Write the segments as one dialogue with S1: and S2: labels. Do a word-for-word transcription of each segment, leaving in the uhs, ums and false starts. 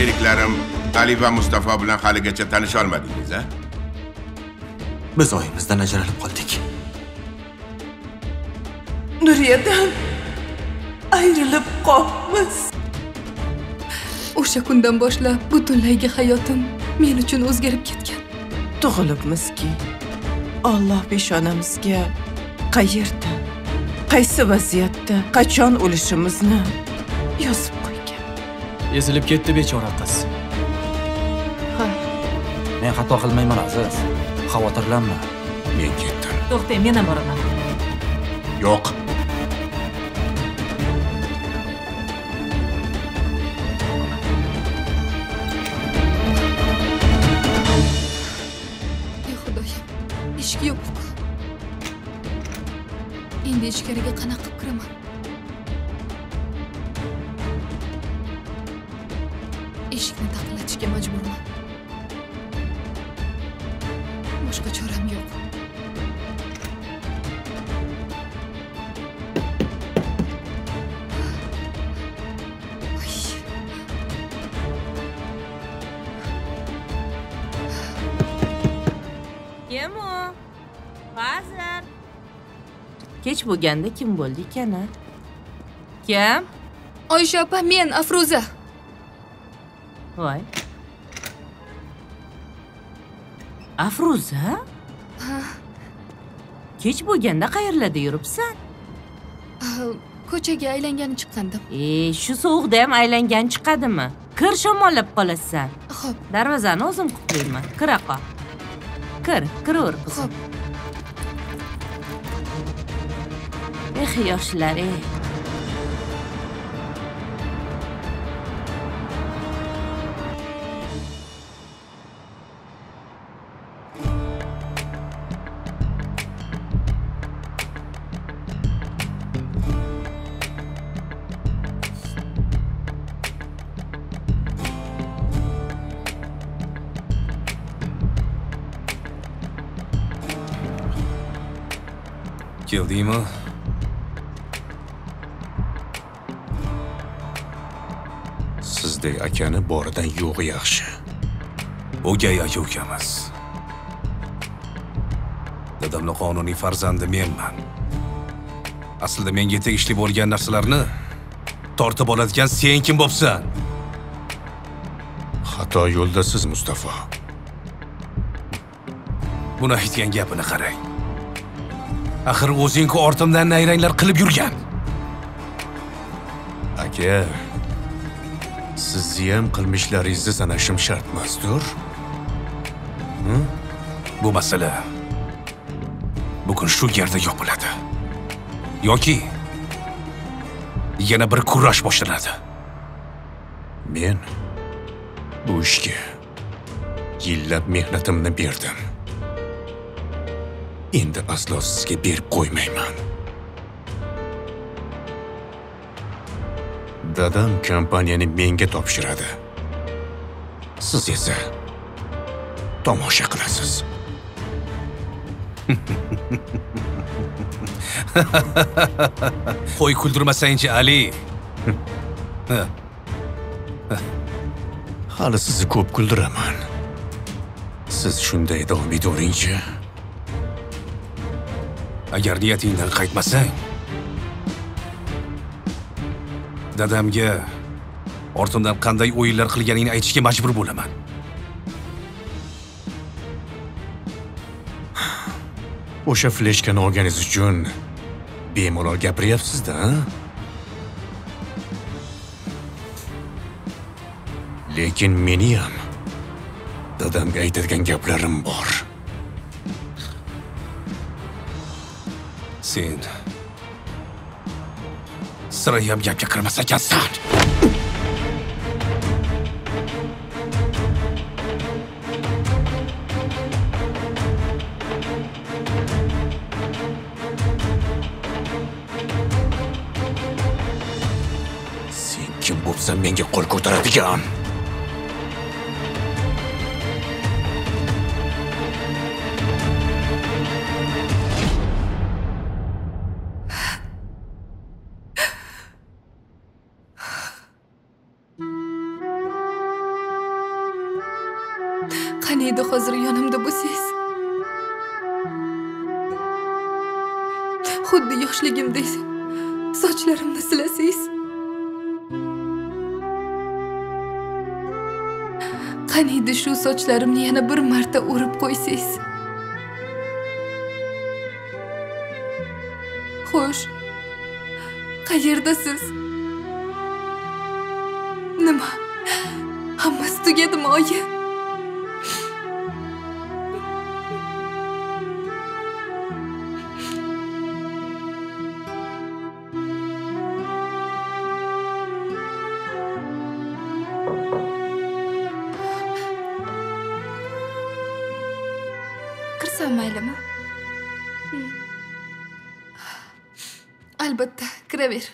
S1: sheriklarim Ali va Mustafa bilan haligacha tanisha olmadingiz, a?
S2: Biz oyimizdan ajralib qoldik.
S3: Nuriyadan ayrilib qolmiz.
S4: O'sha kundan boshlab butunlaygi hayotim men uchun o'zgarib ketgan.
S3: Tug'ilibmizki, Alloh peshonamizga qayerda, qaysi vaziyatda, qachon o'lishimizni yozib qo'ygan.
S2: Ezilib ketdi bechora qiz.
S3: Ha,
S2: Men xato qilmayman aziz. Xavotirlanma.
S1: Men ketdim.
S5: To'xtang, men ham boraman.
S1: Yo'q.
S4: Ey Xudoyim, eshik yo'q. Endi ichkariga qanaqa qilib kiraman? Eshikni taqillatishga majburman. Boshqa choram yo'q.
S5: Kim u? Hozir. Kech bo'lganda kim bo'ldi ekan? Kim?
S4: Oysha opa, men Afruza.
S5: Voy. Afruza? Kech bo'lganda qayerlarda yuribsan?
S4: Ko'chaga aylangani chiqqandim.
S5: E, shu sovuqda ham aylangan chiqadimi? Kir, shamollab qolasan.
S4: Xo'p.
S5: Darvozani o'zim qulflayman. Kira qol. Kir, kiraver qizim.
S4: Xo'p.
S5: Eh, yoshlar, eh.
S6: Keldingmi? Sizdek akani boridan yo'g'i yaxshi. O'gay aka-ukamiz. Dadamning qonuniy farzandi menman. Aslida menga tegishli bo'lgan narsalarni tortib oladigan sen kim bo'psan? Xato yo'ldasiz, Mustafa. Buni aytgan gapini qarang. Axir o'zing-ku ortimdan nayranglar qilib yurgan. Aka, sizni ham qilmishlaringizni sanashim shart emasdir? Bu masala bugun shu yerda yopiladi. Yoki yana bir kurash boshlanadi. Men bu ishga yillab mehnatimni berdim. Endi aslo sizga berib qo'ymayman. Dadam kompaniyani menga topshiradi. Siz esa tomosha qilasiz. Qo'y kuldirmasangchi, Ali. Hali sizni ko'p kuldiraman. Siz shunday davom etavering-chi. Agar niyatingdan qaytmasang, dadamga ortimdan qanday o'yinlar qilganingni aytishga majbur bo'laman. O'sha fleshkani olganingiz uchun bemalol gapiryapsiz-da, ha? Lekin meni ham dadamga aytadigan gaplarim bor. Sen sirayam gapga kirmas ekansan. Sen kim bo'lsan menga qo'l ko'taradigan?
S4: Qaniydi hozir yonimda bo'lsangiz. Xuddi yoshligimdek sochlarimni silasangiz. Qaniydi shu sochlarimni yana bir marta o'rib qo'ysangiz. Xo'sh, qayerdasiz? Nima? Hammasi tugadimi, oyi? Kirsam maylimi? Albatta, kiraver.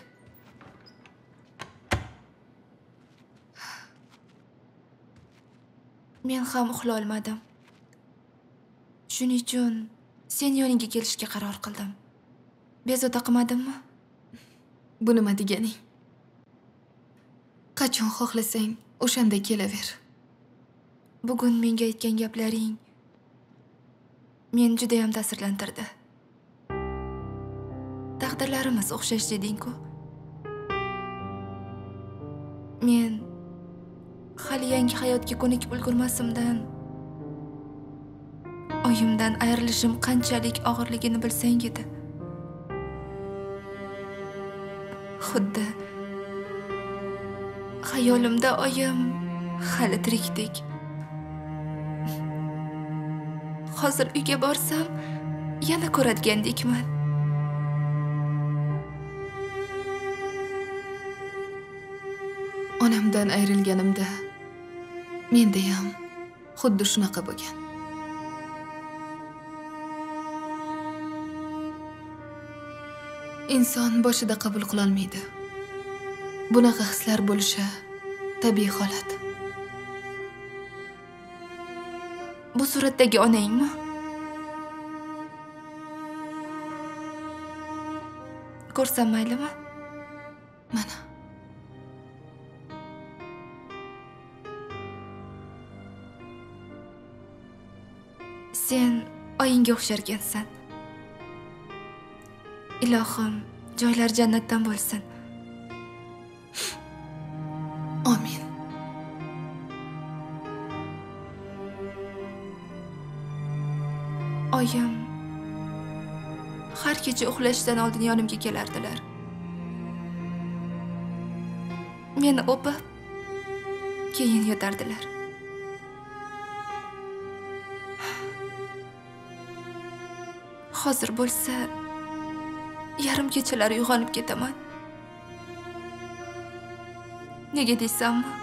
S4: Men ham uxla olmadim. Shuning uchun sen yoningga kelishga qaror qildim. Bezovta qilmadimmi? Bu nima deganing? Qachon xohlasang, o'shanda kelaver. Bugun menga aytgan gaplaring men juda ham ta'sirlantirdi. Taqdirlarimiz o'xshash deding-ku. Men hali yangi hayotga ko'nikib ulgurmasimdan oyimdan ayrilishim qanchalik og'irligini bilsang edi. Xuddi xayolimda oyim hali tirikdek. Hozir uyga borsam yana ko'radigandekman. Onamdan ayrilganimda menda ham xuddi shunaqa bo'lgan. Inson boshida qabul qila olmaydi. Bunaqa hislar bo'lishi tabiiy holat. Bu suratdagi onangmi? Ko'rsam maylimi? Mana. Sen oyingga o'xsharkansan. Ilohim, joylar jannatdan bo'lsin. Amin. Oyim har kecha uxlashdan oldin yonimga kelardilar. Meni o'pib, keyin yotardilar. Hozir bo'lsa, yarim kechalar uyg'onib ketaman. Nega deysanmi?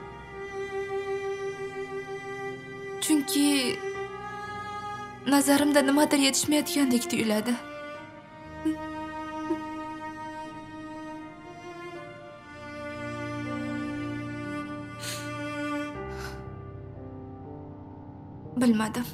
S4: Chunki nazarimda nimadir yetishmayotgandek tuyuladi. Bilmadim.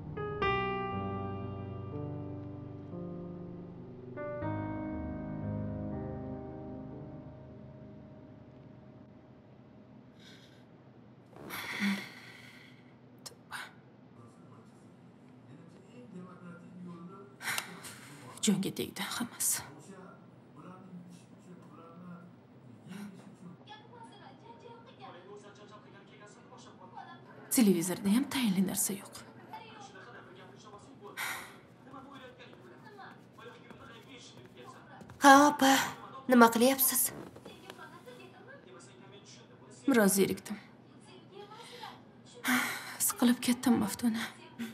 S3: Jonga tegdi hammasi. Televizorda ham tayinli narsa yo'q.
S7: Ha, opa, nima qilyapsiz?
S3: Biroz zerikdim. Siqilib ketdim, Maftuna.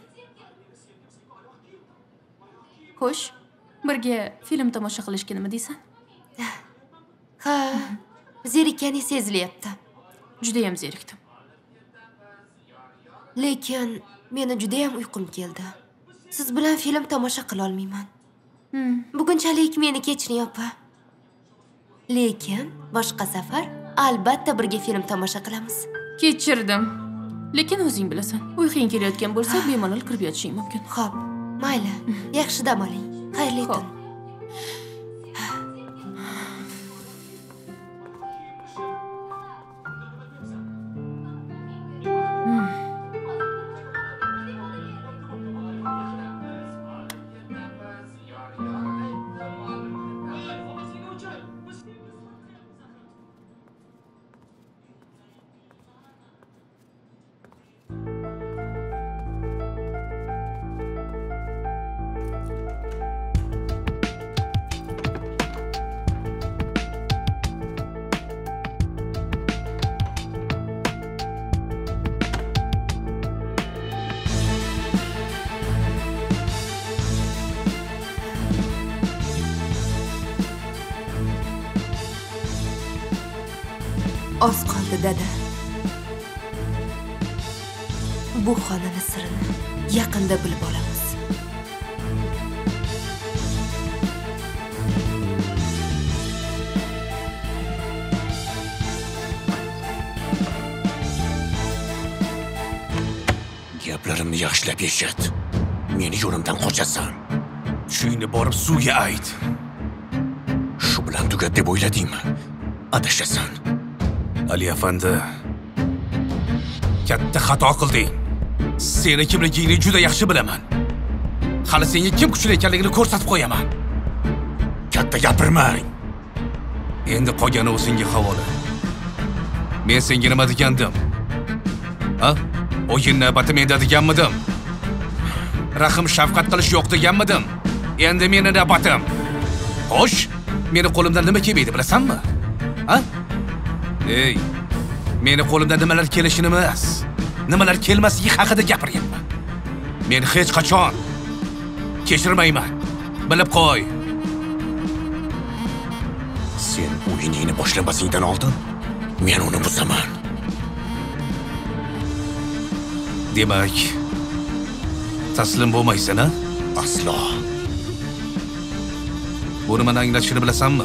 S3: Xo'sh, birga film tomosha qilishga nima deysan?
S7: Ha, zerikkaning sezilyapti.
S3: Juda ham zerikdim.
S7: Lekin meni juda ham uyqum keldi. Siz bilan film tomosha qila olmayman.
S3: Hmm.
S7: Bugunchalik meni kechiring, opa. Lekin boshqa safar albatta birga film tomosha qilamiz.
S3: Kechirdim. Lekin o'zing bilasan, uyqing kelayotgan bo'lsa, bemalol kirib yotishing mumkin.
S7: Xo'p, mayli. Yaxshi dam oling. Xayrli tun.
S4: Oz qoldi, dada. Bu xonani sirini yaqinda bilib olamiz.
S8: Gaplarimni yaxshilab eshit. Meni yo'limdan qochasan.
S6: Shuyni borib suvga ayt.
S8: Shu bilan tugat deb o'yladingmi? Adashasan.
S6: Ali afandi, katta xato qilding. Seni kimligingni juda yaxshi bilaman. Hali senga kim kuchli ekanligini ko'rsatib qo'yaman.
S8: Katta gapirmang.
S6: Endi qolgani o'zingga havola. Men senga nima degandim? Ha? O'yin navbati menda deganmidim? Rahim shafqat qilish yo'q deganmidim? Endi meni navbatim. Xo'sh, meni qo'limdan nima kelmaydi bilasanmi? Ha? Ey, meni qo'limdan nimalar kelishini emas, nimalar kelmasligi haqida gapiryapman. Men hech qachon kechirmayman. Bilib qo'y.
S8: Sen o'yiningni boshlamasingdan oldin men uni buzaman.
S6: Demak, taslim bo'lmaysan, ha?
S8: Aslo.
S6: Buni mana anglashini bilasanmi?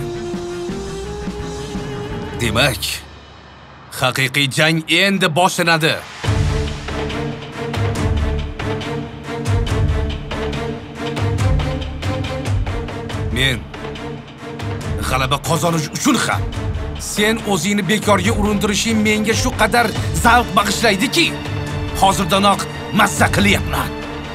S6: Demak, haqiqiy jang endi boshlanadi. Men g'alaba qozonish uchun ham sen o'zingni bekorga urintirishing menga shu qadar zavq bag'ishlaydiki, hozirdanoq mazza qilyapman.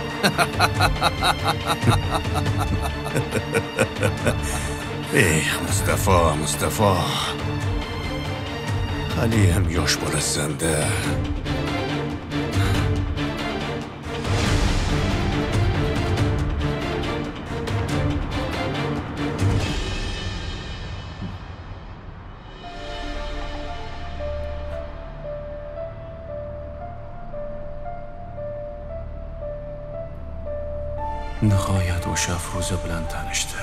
S8: Ey, Mustafa, Mustafa. Haliyam yosh bolasan-da.
S9: Nihoyat o'sha Afruza bilan tanishdim.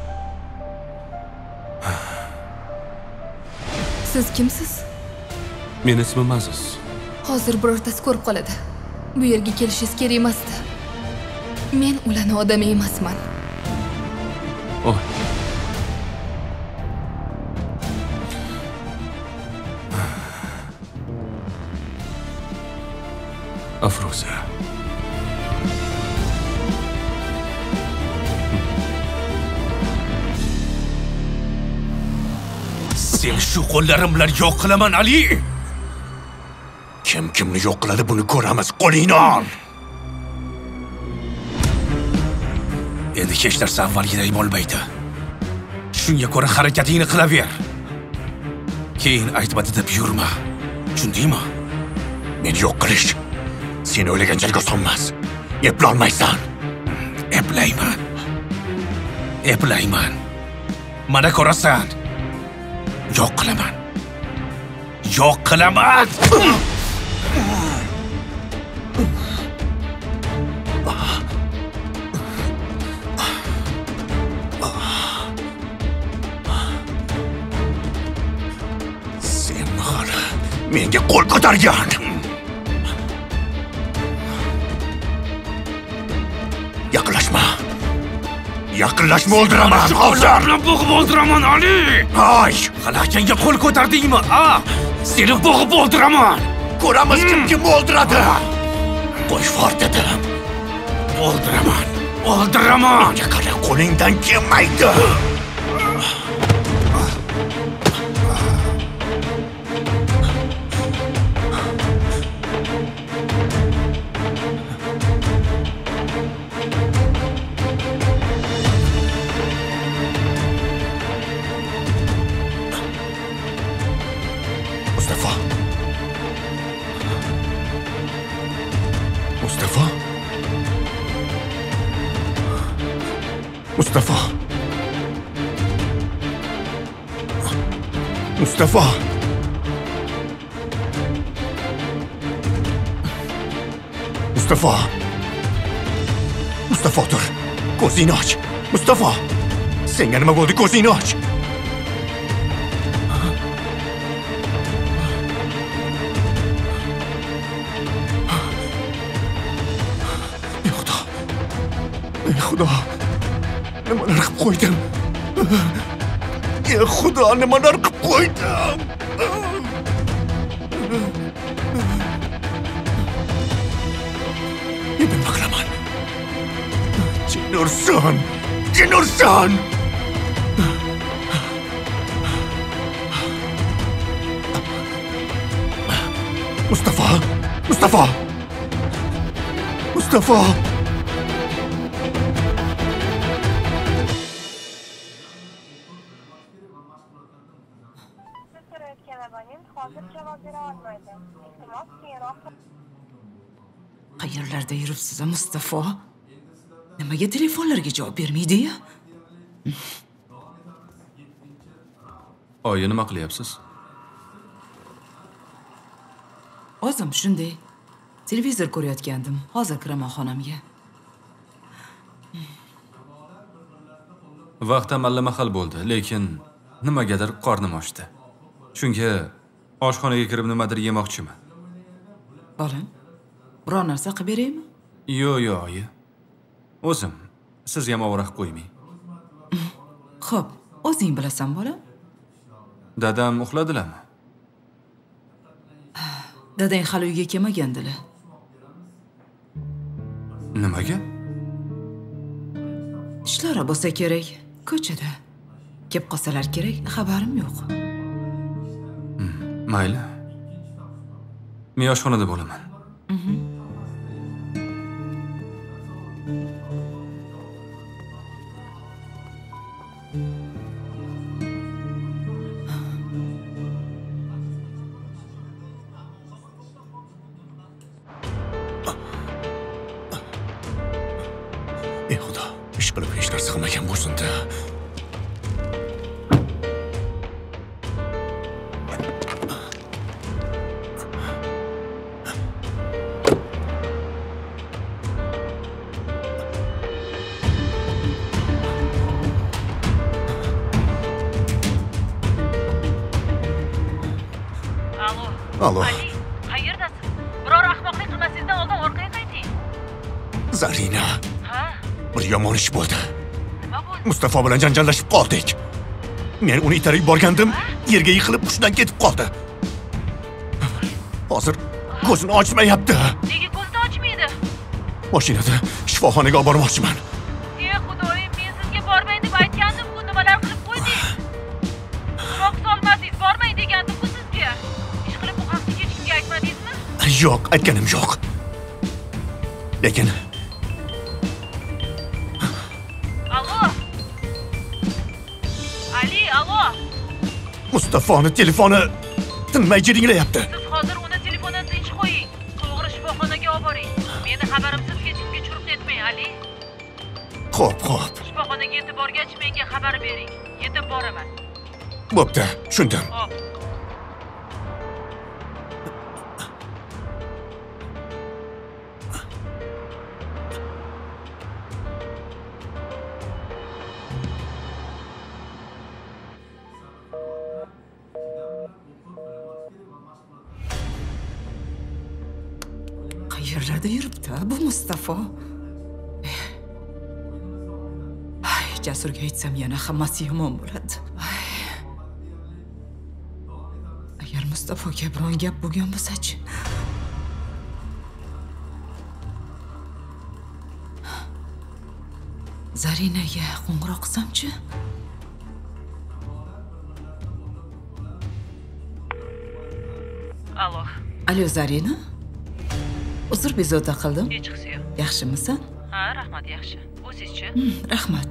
S4: Siz kimsiz?
S9: Men ismim Aziz.
S4: Hozir birortasi ko'rib qoladi. Bu yerga kelishingiz kerak emasdi. Men ularni odami emasman.
S9: Oh. Afruza.
S6: Sen shu qo'llarim bilan yo'q qilaman, Ali.
S8: Kim kimni yo'q qiladi buni ko'ramiz. Qo'lingni ol.
S6: Endi hech narsa avvalgiday bo'lmaydi. Shunga ko'ra harakatingni qilaver. Keyin aytmadi deb yurma. Tushundingmi?
S8: Meni yo'q qilish sen o'ylaganchalik oson emas. Eplolmaysan.
S6: Eplayman. Eplayman. Mana ko'rasan. Yo'q qilaman. Yo'q qilaman.
S8: Sen hali menga qo'l ko'targan. Yaqinlashma. Yaqinlashma, o'ldiraman.
S6: Qo'llarimni bo'g'ib o'ldiraman, Ali.
S8: Ay,
S6: Xalaqanga qo'l ko'tardingmi? A, seni bo'g'ib o'ldiraman.
S8: Ko'ramiz kim kim o'ldiradi. Qo'y for dedim.
S6: O'ldiraman. O'ldiraman.
S8: Menga qara, qo'lingdan kelmaydi. Mustafa. Mustafa. Mustafa. Mustafa. Mustafa. Mustafa dur. Ko'zingni och. Mustafa. Senga nima bo'ldi? Ko'zingni och. Xudo. Nimalar qilib qo'ydim? Ey Xudo, nimalar qilib qo'ydim? Nima qilaman? Jinurson! Jinurson! Mustafa! Mustafa! Mustafa!
S10: Qayerlarda yuribsiz, Mustafa? Nimaga telefonlarga javob bermaydi-ya?
S9: Oyi, nima qilyapsiz?
S10: O'zim shunday. Televizor ko'rayotgandim. Hozir kiraman xonamga.
S9: Vaqtim allamahal bo'ldi, lekin nimagadir qornim ochdi. Shunga oshxonaga kirib nimadir yemoqchiman.
S10: Bolam, biror narsa qilib beraymi?
S9: Yo'q, yo'q, oyi. O'zim sizga ham ovora qilib qo'ymay.
S10: Xo'p, o'zing bilasan, bolam.
S9: Dadam uxladilarmi?
S10: Dadang hali uyga kelmagandilar.
S9: Nimaga?
S10: Ishlari bo'lsa kerak, ko'chada. Kelib qolsalar kerak, xabarim yo'q.
S9: Mayli. Men oshxonada bo'laman.
S8: Ey Xudo, ish qilib hech narsa qilmagan bo'lsin-da. Alo.
S5: Ali, qayerdasiz? Biror ahmoqlik qilmasingizdan oldin orqaga qayting.
S8: Zarina.
S5: Ha?
S8: Bir yomon ish bo'ldi.
S5: Nima bo'ldi?
S8: Mustafa bilan janjallashib qoldik. Men uni itarib borgandim, yerga yiqilib hushidan ketib qoldi. Hozir ko'zini ochmayapti.
S5: Nega ko'zni ochmaydi?
S8: Mashinada shifoxonaga olib bormoqchiman.
S5: Ey Xudoyim, men sizga bormang deb aytgandim-ku, nimalar qilib qo'ydingiz? Quloq solmadingiz, bormang degandim-ku sizga. Ish qilib bu haqda hech kimga aytmadingizmi?
S8: Yo'q, aytganim yo'q. Lekin
S5: Alo. Ali, alo.
S8: Mustafoni telefoni tinmay jiringlayapti.
S5: Siz hozir uni telefondan tinch qo'ying. To'g'ri shifoxonaga olib boring. Meni xabarimsiz hech kimga churq etmang, Ali.
S8: Xo'p, xo'p.
S5: Shifoxonaga yetib borgach menga xabar bering. Yetib boraman.
S8: Bo'pti, tushundim.
S5: Xo'p.
S10: Qayerlarda yuribdi bu Mustafa? Ay, Jasurga aytsam yana hammasi yomon bo'ladi. Agar Mustafoga biron gap bo'lgan bo'lsa-chi? Zarinaga qo'ng'iroq qilsam-chi?
S5: Alo.
S10: Alo, Zarina? Uzr, bezovta qildim.
S5: Hechqisi yo'q.
S10: Yaxshimisan?
S5: Ha, rahmat, yaxshi. O'zingizchi?
S10: Rahmat.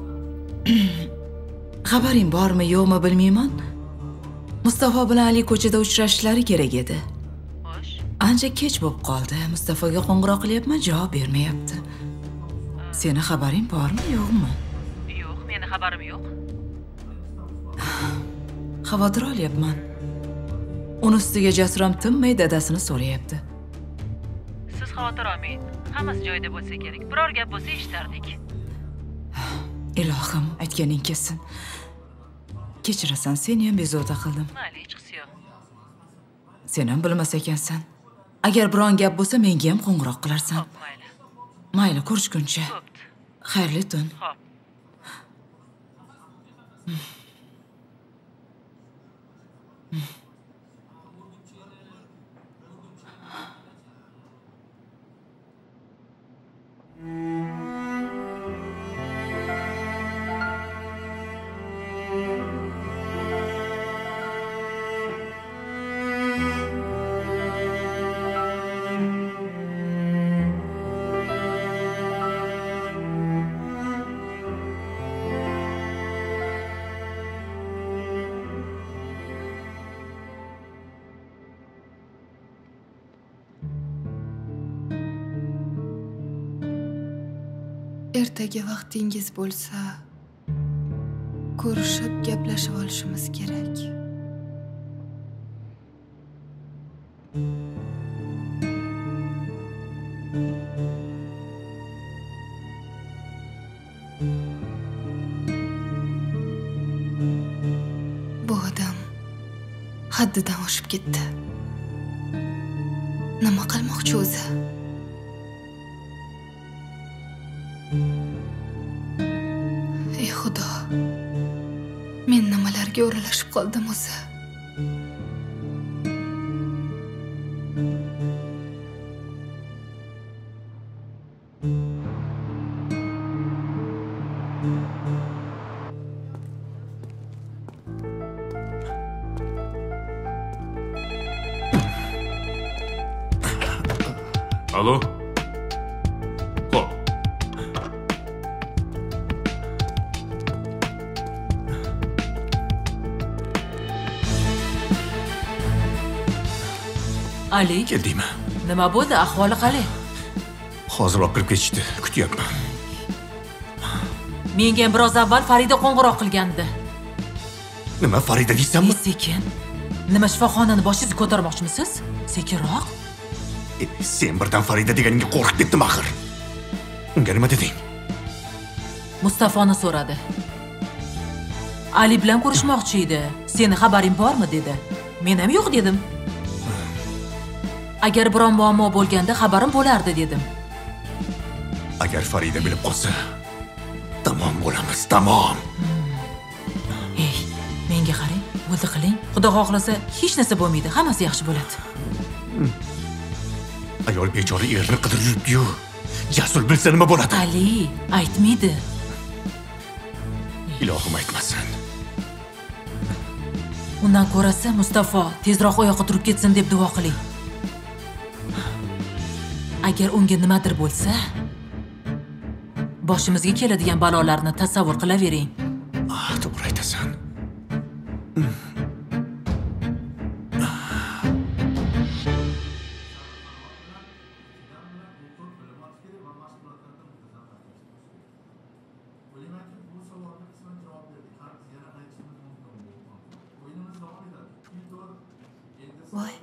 S10: Xabaring bormi, yo'qmi bilmayman. Mustafa bilan Ali ko'chada uchrashishlari kerak edi.
S5: Xo'sh.
S10: Ancha kech bo'lib qoldi. Mustafaga qo'ng'iroq qilyapman, javob bermayapti. Seni xabaring bormi, yo'qmi?
S5: Yo'q, meni xabarim yo'q.
S10: Xavotir olyapman. Uni ustiga Jasur ham tinmay dadasini so'rayapti.
S5: Siz xavotir olmang. Hammasi joyida bo'lsa kerak. Biror gap bo'lsa eshitardik.
S10: Ilohim, aytganing kelsin. Kechirasan, seni ham bezovta qildim.
S5: Mayli, hech qisi yo'q.
S10: Sen ham bilmas ekansan. Agar biron gap bo'lsa, menga ham qo'ng'iroq qilarsan.
S5: Mayli.
S10: Mayli, ko'rishguncha. Xayrli tun.
S5: Xo'p.
S4: Ertaga vaqtingiz bo'lsa, ko'rishib gaplashib olishimiz kerak. Bu odam haddidan oshib ketdi. Nima qilmoqchi o'zi? Ey Xudo. Men nimalarga o'ralashib qoldim o'zi?
S8: Alo? Xo'p.
S10: Ali,
S8: Keldingmi?
S10: nima bo'ldi? Ahvoli qalay?
S8: Hozir olib kirib ketishdi. Kutyapman.
S10: Menga biroz avval Farida qo'ng'iroq qilgandi.
S8: Nima Farida deysanmi?
S10: Sekin. Nima shifoxonani boshingiz ko'tarmoqchimisiz? Sekinroq.
S8: E, sen birdan Farida deganingga qo'rqib ketdim axir. Unga nima deding?
S10: Mustafoni so'radi. Ali bilan ko'rishmoqchi edi. Seni xabaring bormi dedi. Men ham yo'q dedim. Agar biron muammo bo'lganda xabarim bo'lardi dedim.
S8: Agar Farida bilib qolsa, tamom bo'lamiz, tamom.
S10: Ey, menga qarang, bo'ldi qiling. Xudo xohlasa, hech narsa bo'lmaydi, hammasi yaxshi bo'ladi.
S8: Ayol bechora erini qidirib yuribdi-yu. Jasur bilsa nima bo'ladi?
S10: Ali, aytmaydi.
S8: Ilohim aytmasin.
S10: Undan ko'rasa, Mustafo tezroq oyoqqa turib ketsin deb duo qiling. Agar unga nimadir bo'lsa, boshimizga keladigan balolarni tasavvur qilavering.
S8: Ah, to'g'ri aytasan.
S4: Voy.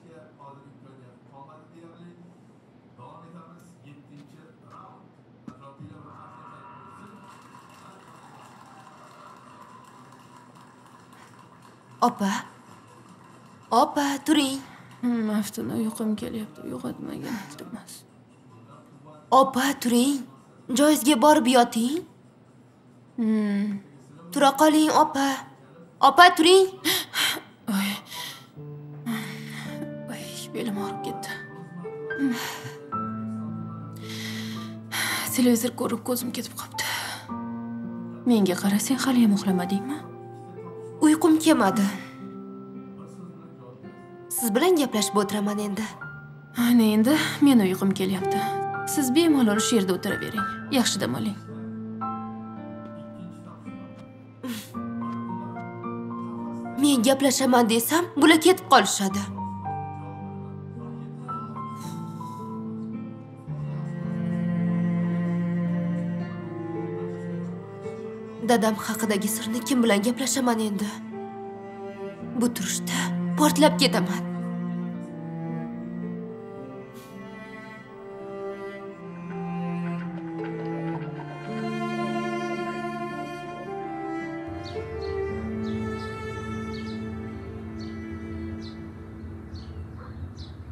S4: Opa. Opa, turing.
S3: Maftuna uyqum kelyapti. Uyg'otmagan iltimos.
S7: Opa, turing. Joyingizga borib yoting. Tura qoling, opa. Opa, turing.
S3: Oy. Oy, belim og'rib ketdi. Televizor ko'rib ko'zim ketib qopti. Menga qara, sen hali ham uxlamadingmi?
S7: Uyqum kelmadi. Siz bilan gaplashib o'tiraman endi.
S3: Ana endi men uyqum kelyapti. Siz bemalol shu yerda o'tiravering. Yaxshi dam oling.
S7: Men gaplashaman desam, bular ketib qolishadi. Dadam haqidagi sirni kim bilan gaplashaman endi? Bu turishda portlab ketaman.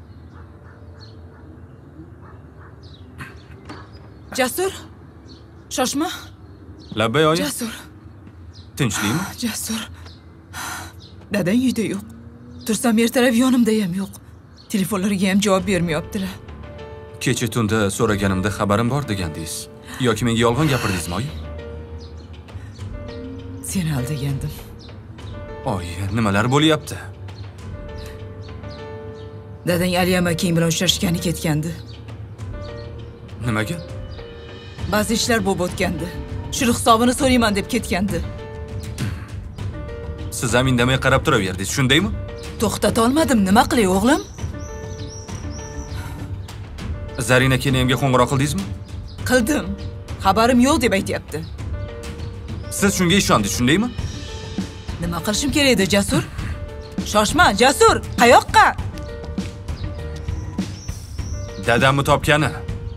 S10: Jasur, Shoshma.
S9: Labbay oyi.
S10: Jasur.
S9: Tinchlikmi?
S10: Jasur. Dadang uyda yo'q. Tursam ertalab yonimda ham yo'q. Telefonlariga ham javob bermayaptilar.
S9: Kecha tunda so'raganimda xabarim bor degandingiz. Yoki menga yolg'on gapirdingizmi, oyi?
S10: Seni aldagandim.
S9: Oyi, nimalar bo'lyapti?
S10: Dadang Aliyam akang bilan uchrashgani ketgandi.
S9: Nimaga?
S10: Ba'zi ishlar bo'lib o'tgandi. Shu hisobini so'rayman deb ketgandi.
S9: Siz ham indamay qarab turaverdingiz, shundaymi?
S10: To'xtata olmadim, nima qilay o'g'lim?
S9: Zarina keniyamga qo'ng'iroq qildingizmi?
S10: Qildim. Xabarim yo'q deb aytayapti.
S9: Siz shunga ishondingiz, shundaymi?
S10: Nima qilishim kerak edi, Jasur? Shoshma, Jasur, qayoqqa?
S9: Dadamni topgani.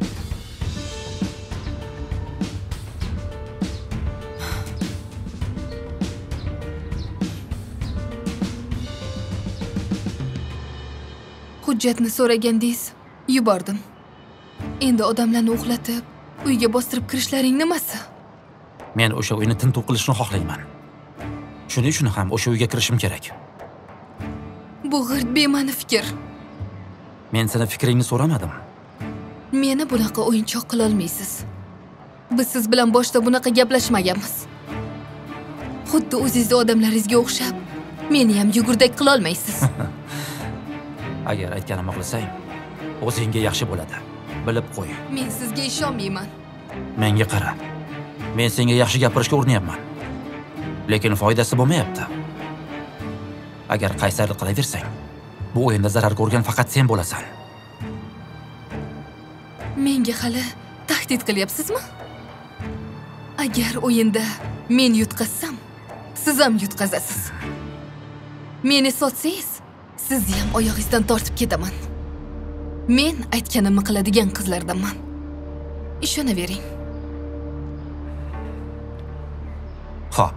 S4: Hujjatni so'ragandingiz, yubordim. Endi odamlarni uxlatib, uyga bostirib kirishlaring nimasi?
S2: Men o'sha uyni tintuv qilishni xohlayman. Shuning uchun ham o'sha uyga kirishim kerak.
S4: Bu g'irt bema'ni fikr.
S2: Men seni fikringni so'ramadim.
S4: Meni bunaqa o'yinchoq qila olmaysiz. Biz siz bilan boshda bunaqa gaplashmaganmiz. Xuddi o'zingizning odamlaringizga o'xshab, meni ham yugurdak qila olmaysiz.
S2: Agar aytganimni qilsang, o'zingga yaxshi bo'ladi. Bilib qo'y.
S4: Men sizga ishonmayman.
S2: Menga qara. Men senga yaxshi gapirishga urnyapman. Lekin foydasi bo'lmayapti. Agar qaysarlik qilaversang, bu o'yinda zarar ko'rgan faqat sen bo'lasan.
S4: Menga hali tahdid qilyapsizmi? Agar o'yinda men yutqazsam, siz ham yutqazasiz. Meni sotsangiz, sizni ham oyog'ingizdan tortib ketaman. Men aytganimni qiladigan qizlardanman. Ishonavering.
S2: Xo'p.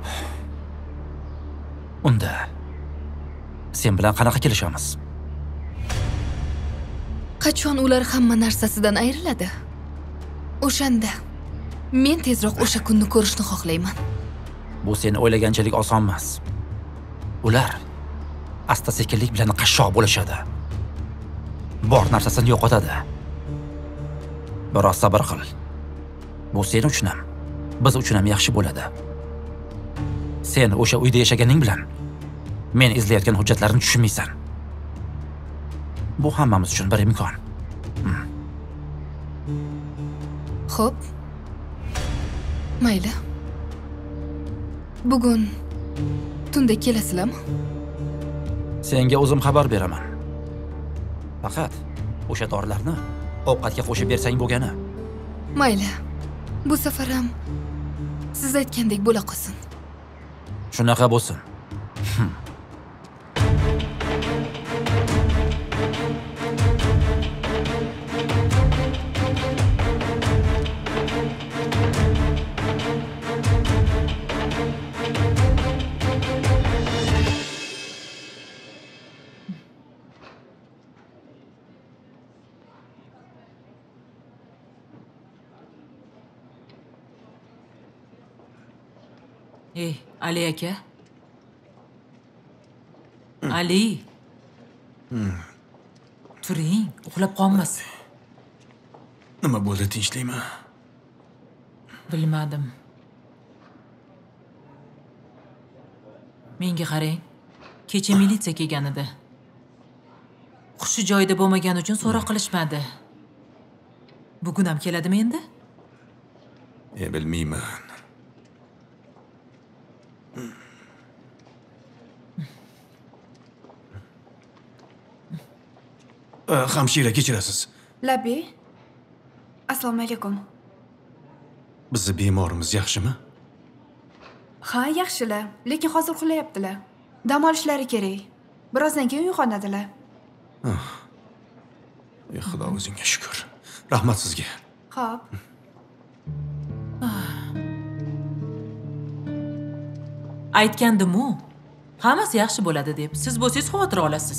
S2: Unda sen bilan qanaqa kelishamiz?
S4: Qachon ular hamma narsasidan ayriladi? O'shanda men tezroq o'sha kunni ko'rishni xohlayman.
S2: Bu sen o'ylaganchalik oson emas. Ular asta-sekinlik bilan qashshoq bo'lishadi. Bor narsasini yo'qotadi. Biroz sabr qil. Bu sen uchun ham, biz uchun ham yaxshi bo'ladi. Sen o'sha uyda yashaganing bilan men izlayotgan hujjatlarni tushunmaysan. Bu hammamiz uchun bir imkon. Hmm.
S4: Xo'p. Mayli. Bugun tunda kelasizlarmi?
S2: Senga o'zim xabar beraman. Faqat o'sha dorilarni ovqatga qo'shib bersang bo'lgani.
S4: Mayli. Bu safar ham siz aytgandek bo'la qolsin.
S2: Shunaqa bo'lsin.
S10: Ey, Ali aka. Ali. Turing, uxlab qolmasin.
S8: Nima bo'ldi, tinchlikmi?
S10: Bilmadim. Menga qarang. Kecha militsiya kelgan edi. Hushi joyida bo'lmagani uchun so'roq qilishmadi. Bugun ham keladimi endi?
S8: E, bilmayman. Hamshira, kechirasiz.
S11: Labi. Assalomu alaykum.
S8: Bizni bemorimiz yaxshimi?
S11: Ha, yaxshilar, lekin hozir uxlayaptilar. Dam olishlari kerak. Birozdan keyin uyg'onadilar.
S8: Ey Xudo, o'zingga shukr. Rahmat sizga.
S11: Xo'p.
S10: Aytgandim-ku, hammasi yaxshi bo'ladi deb. Siz bo'lsangiz xavotir olasiz.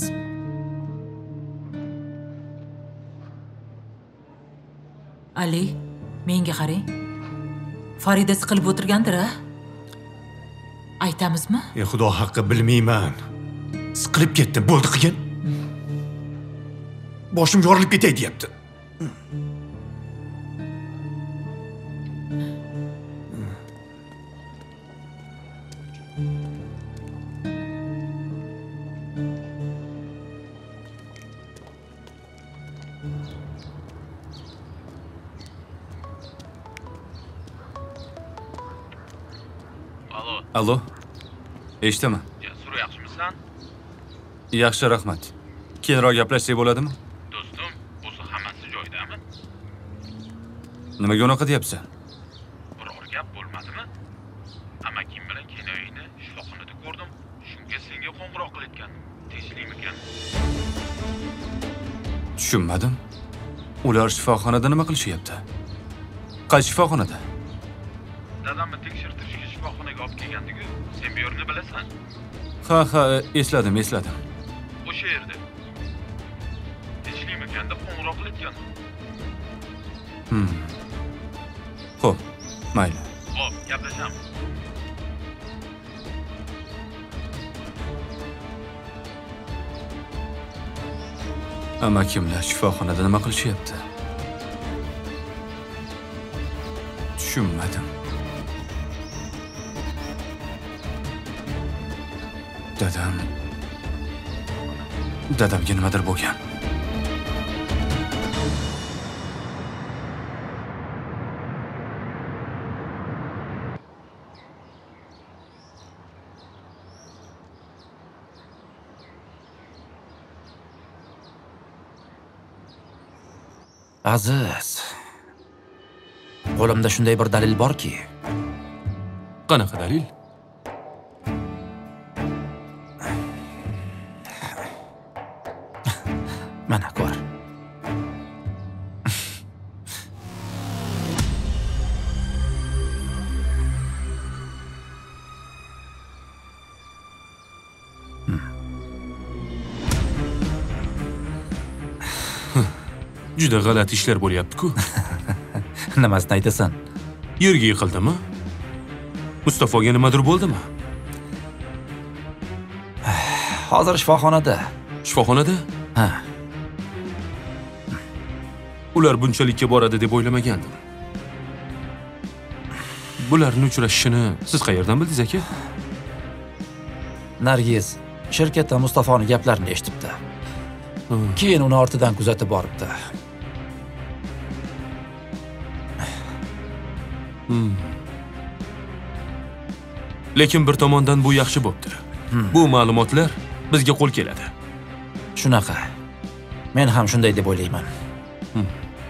S10: Ali, menga qarang. Farida siqilib o'tirgandir a? Aytamizmi?
S8: Ey xudo haqqi bilmayman. Siqilib ketdim, bo'ldi qilgin. Boshim yorilib ketay deyapti.
S9: Allo. Eshitaman.
S6: Jasur, yaxshimisan?
S9: Yaxshi, rahmat. Keyinroq gaplashsak bo'ladimi?
S6: Do'stim, bo'lsa hammasi joyidami?
S9: Nimaga unaqa deyapsan?
S6: Biror gap bo'lmadimi? Amakim bilan kinoyini shifoxonada ko'rdim. Shunga senga qo'ng'iroq qilayotgandim. Tinchlikmikan?
S9: Tushunmadim. Ular shifoxonada nima qilishyapti? Qaysi shifoxonada?
S6: Dadamni tekshirtirishga shifoxonaga olib kelgandiku, sen bu yerni bilasan.
S9: Ha, ha, esladim, esladim.
S6: O'sha yerda. Tinchlikmikan deb qo'ng'iroq qilayotgandim.
S9: Hmm. Xo'p, mayli.
S6: Xo'p, gaplashamiz.
S9: Amakimlar shifoxonada nima qilishyapti? Tushunmadim. Dadam... Dadamga nimadir bo'lgan.
S2: Aziz. Qo'limda shunday bir dalil borki.
S9: Qanaqa dalil?
S2: Mana ko'r.
S6: Juda g'alati ishlar bo'lyapti-ku.
S2: Nimasini aytasan?
S6: Yerga yiqildimi? Mustafoga nimadir bo'ldimi?
S2: Hozir shifoxonada.
S6: Shifoxonada?
S2: Ha.
S6: Ular bunchalikka boradi deb o'ylamagandim. Bularning uchrashishini siz qayerdan bildingiz aka?
S2: Nargiz shirkatda Mustafoning gaplarini eshitibdi. Keyin uni ortidan kuzatib boribdi.
S6: Hmm. Lekin bir tomondan bu yaxshi bo'pti.
S2: Hmm.
S6: Bu ma'lumotlar bizga qo'l keladi.
S2: Shunaqa. Men ham shunday deb o'ylayman.
S6: Hmm.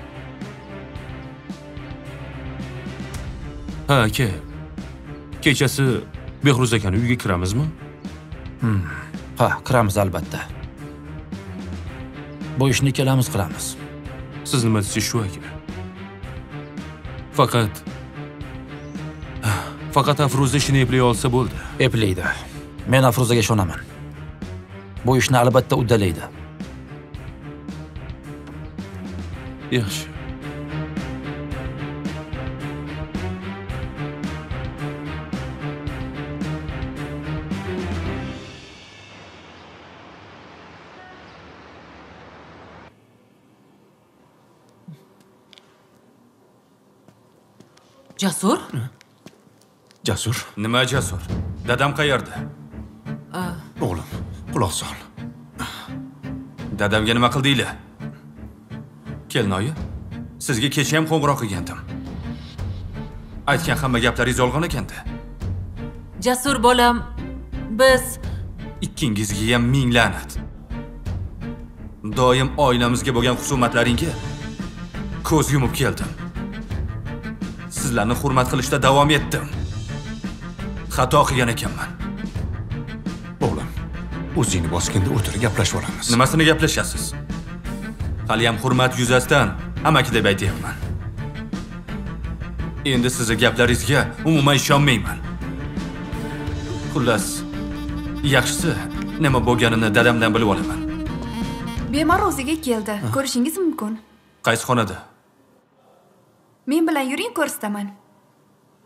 S6: Ha, aka. Kechasi Behruz akani uyiga kiramizmi?
S2: Hmm. Ha, kiramiz albatta. Bu ishni ikkalamiz qilamiz.
S6: Siz nima deysiz shu aka? Faqat Faqat Afruza ishini eplay olsa bo'ldi.
S2: Eplaydi. Men Afruzaga ishonaman. Bu ishni albatta uddalaydi.
S6: Yaxshi.
S10: Jasur?
S8: Jasur?
S9: Nima Jasur? Dadam qayerda?
S8: O'g'lim, quloq sol.
S9: Dadamga nima qildinglar? Kelinoyi, sizga kecha ham qo'ng'iroq qilgandim. Aytgan hamma gaplaringiz yolg'on ekanda.
S10: Jasur bolam, biz
S9: ikkingizga ham ming la'nat. Doim oilamizga bo'lgan husumatlaringga ko'z yumib keldim. Sizlarni hurmat qilishda davom etdim. Xato qilgan ekanman.
S8: O'g'lim, o'zingni bosganda o'tirib gaplashib olamiz.
S9: Nimasini gaplashasiz? Hali ham hurmat yuzasidan amaki deb aytayapman. Endi sizning gaplaringizga umuman ishonmayman. Xullas, yaxshisi nima bo'lganini dadamdan bilib olaman.
S11: Bemor o'ziga keldi. Ko'rishingiz mumkin.
S9: Qaysi xonada?
S11: Men bilan yuring, ko'rsataman.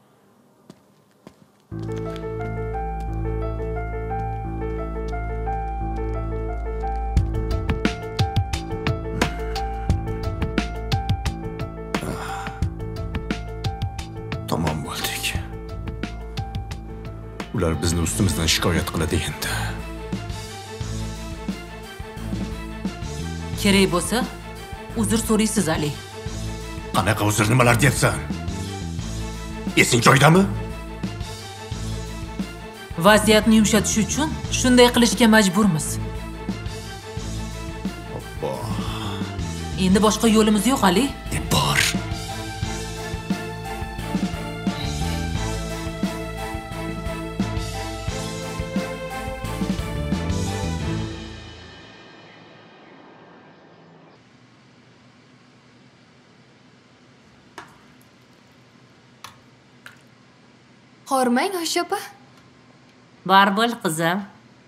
S8: Tamom bo'ldik. Ular bizni ustimizdan shikoyat qiladi endi.
S10: Kerak bo'lsa, uzr so'raysiz Ali.
S8: Qanaqa uzr nimalar deyapsan? Esing joyidami?
S10: Vaziyatni yumshatish uchun shunday qilishga majburmiz.
S8: Obbo.
S10: Endi boshqa yo'limiz yo'q Ali.
S8: E bor.
S4: Hormang Oysha opa.
S12: Bor bo'l qizim.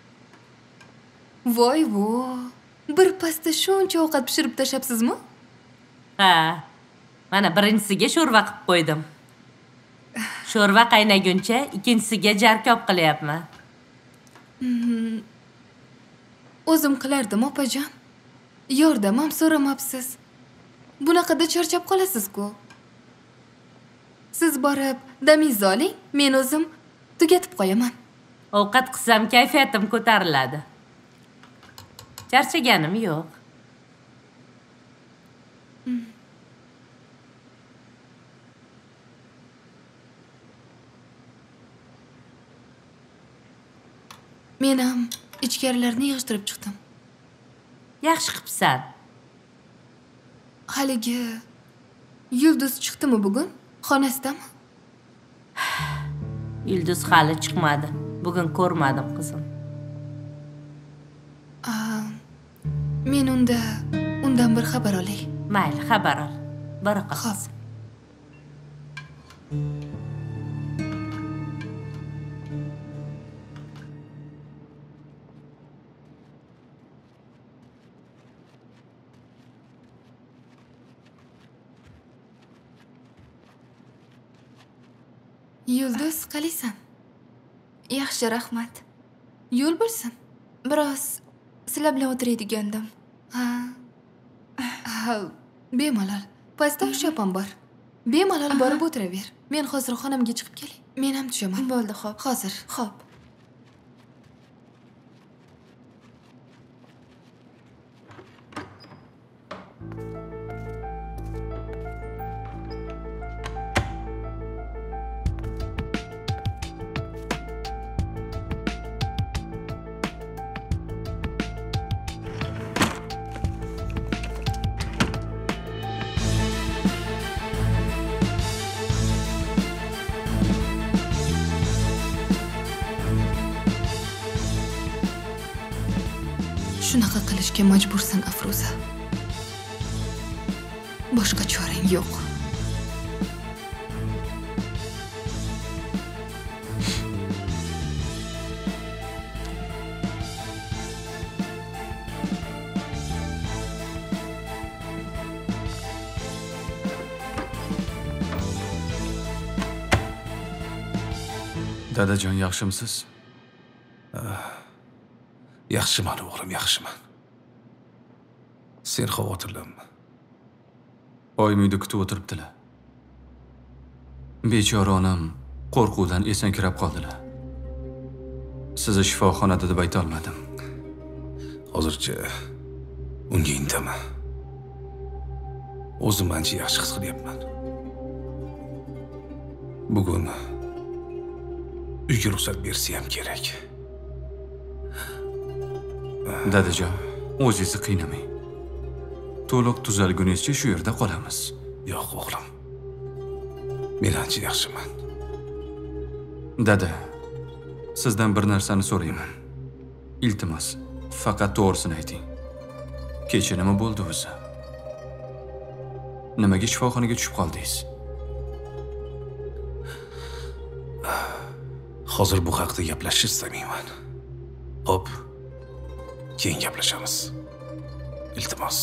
S4: Voy vo. Bir pasda shuncha ovqat pishirib tashabsizmi?
S12: Ha. Mana birinchisiga sho'rva qilib qo'ydim. Sho'rva qaynaguncha ikkinchisiga jarkob qilyapman.
S4: Hmm. O'zim qilardim opajon. Yordam ham so'ramabsiz. Bunaqada charchab qolasiz-ku. Siz borib damingizni oling, men o'zim tugatib qo'yaman.
S12: Ovqat qilsam kayfiyatim ko'tariladi. Charchaganim yo'q.
S4: Hmm. Men ham ichkarilarni yig'ishtirib chiqdim.
S12: Yaxshi qilibsan.
S4: Haligi Yulduz chiqdimi bugun? Xonasidami?
S12: Yulduz hali chiqmadi. Bugun ko'rmadim qizim.
S4: Aa, men unda undan bir xabar olay.
S12: Mayli, xabar ol. Bora qol.
S4: Xo'p. Yulduz, qalaysan?
S11: Yaxshi, rahmat.
S4: Yo'l bo'lsin.
S11: Biroz sizlar bilan o'tiray degandim.
S4: Ha. Ha, bemalol. Pastda Oysha bor. Bemalol borib o'tiraver. Men hozir xonamga chiqib kelay. Men ham tushaman.
S11: Bo'ldi, xo'p.
S4: Hozir.
S11: Xo'p.
S4: Shunaqa qilishga majbursan, Afruza. Boshqa chorang yo'q.
S9: Dadajon, yaxshimisiz?
S6: Yaxshiman o'g'lim, yaxshiman. Sen xavotirlanma.
S9: Oyim uyda kutib o'tiribdilar. Bechora onam qo'rquvdan esankirab qoldilar. Sizni shifoxonada deb ayta olmadim.
S6: Hozircha unga indama. O'zim ancha yaxshi his qilyapman. Bugun uyga ruxsat bersa ham kerak.
S9: Dadajon, o'zingizni qiynamang. To'liq tuzalgunizcha shu yerda qolamiz.
S6: Yo'q o'g'lim. Men ancha yaxshiman.
S9: Dada, sizdan bir narsani so'rayman. Iltimos, faqat to'g'risini ayting. Kecha nima bo'ldi o'zi? Nimaga shifoxonaga tushib qoldingiz?
S6: Hozir bu haqda gaplashishni istamayman. Xo'p. Keyin gaplashamiz. Iltimos.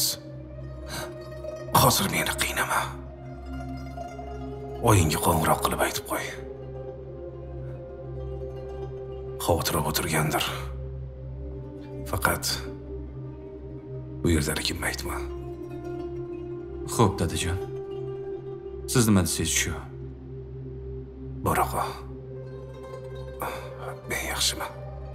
S6: Hozir meni qiynama. Oyingga qo'ng'iroq qilib aytib qo'y. xavotirlab o'tirgandir. Faqat bu yerdaligimni aytma.
S9: Xo'p, dadajon. Siz nima desangiz shu.
S6: Bor og'a. Men yaxshiman.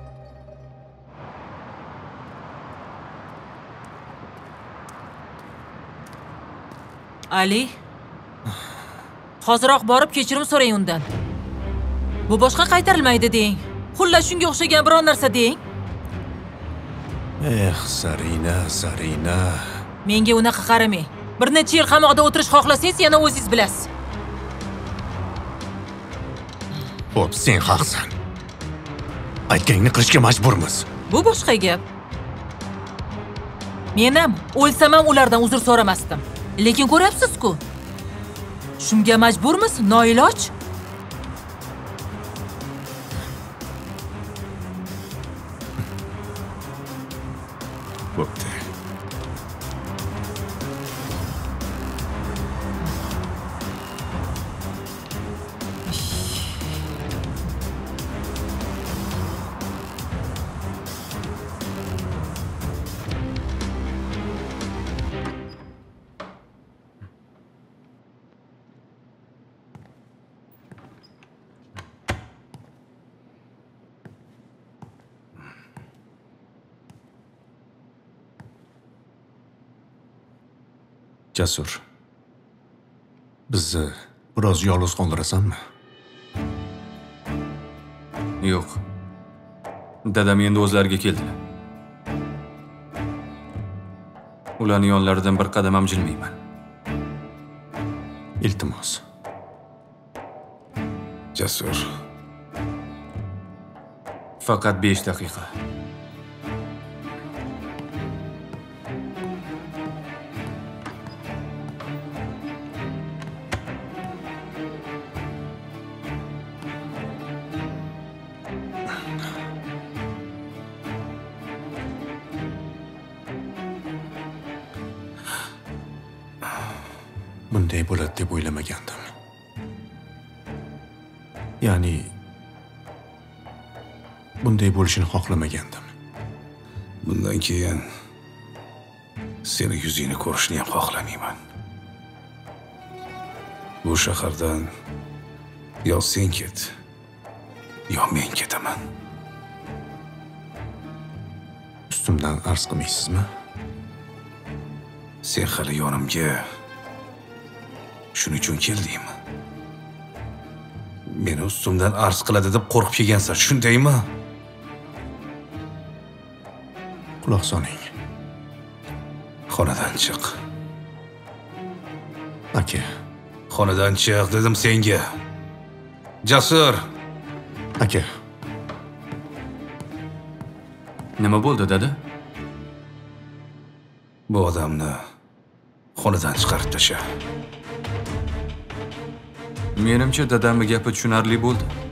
S10: Ali, hoziroq borib kechirim so'rang undan. Bu boshqa qaytarilmaydi deng. Xullas shunga o'xshagan biror narsa deng.
S6: Eh, Zarina, Zarina.
S10: Menga unaqa qaramang. Bir necha yil qamoqda o'tirish xohlasangiz, yana o'zingiz bilasiz.
S8: Xo'p, sen haqsan. Aytganingni qilishga majburmiz.
S10: Bu boshqa gap. Men ham o'lsam ham ulardan uzr so'ramasdim. Lekin ko'ryapsiz-ku. Shunga majburmiz, noiloj.
S6: Bo'pti. Jasur. Bizni biroz yolg'iz qoldirasanmi?
S9: Yo'q. Dadam endi o'zlariga keldilar. Ularning yonlaridan bir qadam ham jilmayman.
S6: Iltimos. Jasur.
S9: Faqat besh daqiqa. Bunday bo'ladi deb o'ylamagandim. Ya'ni bunday bo'lishini xohlamagandim. Bundan keyin seni yuzingni ko'rishni ham xohlamayman. Bu shahardan yo sen ket, yo men ketaman. Ustimdan arz qilmaysizmi? Sen hali yonimga shuning uchun keldingmi? Meni ustimdan arz qiladi deb qo'rqib kelgansan, shundaymi? Quloq soling. Xonadan chiq. Aka, xonadan chiq dedim senga. Jasur. Aka. Nima bo'ldi, dada?
S6: Bu odamni xonadan chiqarib tasha.
S9: Menimcha dadamning gapi tushunarli bo'ldi.